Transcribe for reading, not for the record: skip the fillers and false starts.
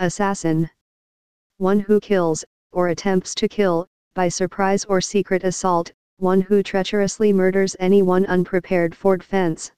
Assassin. One who kills, or attempts to kill, by surprise or secret assault, one who treacherously murders anyone unprepared for defense.